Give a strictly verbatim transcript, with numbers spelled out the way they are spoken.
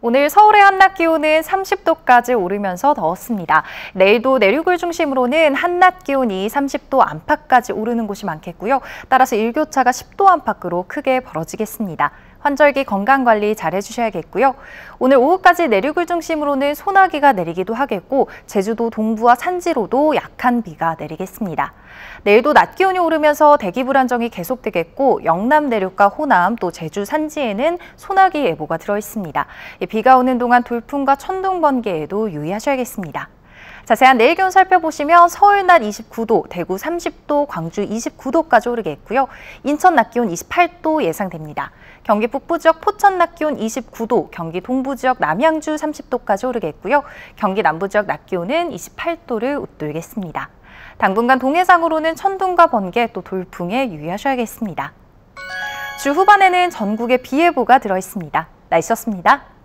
오늘 서울의 한낮 기온은 삼십 도까지 오르면서 더웠습니다. 내일도 내륙을 중심으로는 한낮 기온이 삼십 도 안팎까지 오르는 곳이 많겠고요. 따라서 일교차가 십 도 안팎으로 크게 벌어지겠습니다. 환절기 건강관리 잘 해주셔야겠고요. 오늘 오후까지 내륙을 중심으로는 소나기가 내리기도 하겠고 제주도 동부와 산지로도 약한 비가 내리겠습니다. 내일도 낮 기온이 오르면서 대기 불안정이 계속되겠고 영남 내륙과 호남 또 제주 산지에는 소나기 예보가 들어있습니다. 비가 오는 동안 돌풍과 천둥 번개에도 유의하셔야겠습니다. 자세한 내일 기온 살펴보시면 서울 낮 이십구 도, 대구 삼십 도, 광주 이십구 도까지 오르겠고요. 인천 낮 기온 이십팔 도 예상됩니다. 경기 북부 지역 포천 낮 기온 이십구 도, 경기 동부 지역 남양주 삼십 도까지 오르겠고요. 경기 남부 지역 낮 기온은 이십팔 도를 웃돌겠습니다. 당분간 동해상으로는 천둥과 번개 또 돌풍에 유의하셔야겠습니다. 주 후반에는 전국에 비 예보가 들어있습니다. 날씨였습니다.